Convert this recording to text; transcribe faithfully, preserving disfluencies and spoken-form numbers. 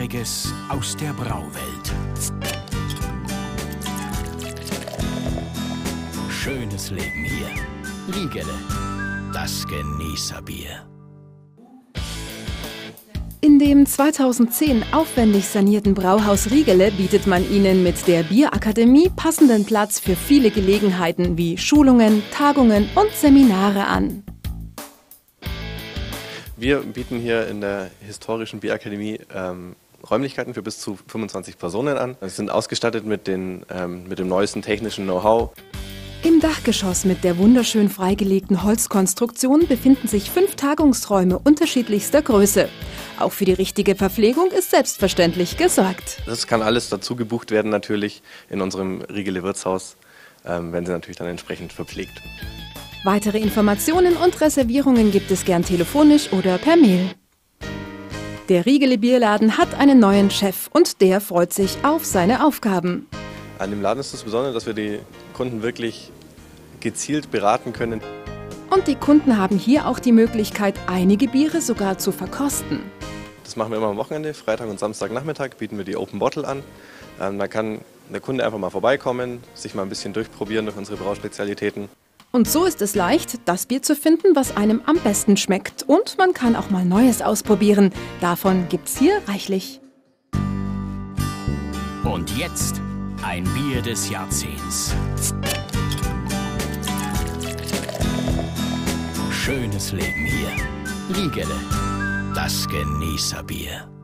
Leckeriges aus der Brauwelt. Schönes Leben hier. Rigele, das Genießerbier. In dem zweitausendzehn aufwendig sanierten Brauhaus Rigele bietet man Ihnen mit der Bierakademie passenden Platz für viele Gelegenheiten wie Schulungen, Tagungen und Seminare an. Wir bieten hier in der historischen Bierakademie ähm, Räumlichkeiten für bis zu fünfundzwanzig Personen an. Wir sind ausgestattet mit, den, ähm, mit dem neuesten technischen Know-how. Im Dachgeschoss mit der wunderschön freigelegten Holzkonstruktion befinden sich fünf Tagungsräume unterschiedlichster Größe. Auch für die richtige Verpflegung ist selbstverständlich gesorgt. Das kann alles dazu gebucht werden natürlich in unserem Rigele Wirtshaus, ähm, wenn Sie natürlich dann entsprechend verpflegt. Weitere Informationen und Reservierungen gibt es gern telefonisch oder per Mail. Der Rigele Bierladen hat einen neuen Chef und der freut sich auf seine Aufgaben. An dem Laden ist das Besondere, dass wir die Kunden wirklich gezielt beraten können. Und die Kunden haben hier auch die Möglichkeit, einige Biere sogar zu verkosten. Das machen wir immer am Wochenende, Freitag und Samstagnachmittag bieten wir die Open Bottle an. Ähm, da kann der Kunde einfach mal vorbeikommen, sich mal ein bisschen durchprobieren durch unsere Brauspezialitäten. Und so ist es leicht, das Bier zu finden, was einem am besten schmeckt. Und man kann auch mal Neues ausprobieren. Davon gibt's hier reichlich. Und jetzt ein Bier des Jahrzehnts. Schönes Leben hier. Rigele, das Genießerbier.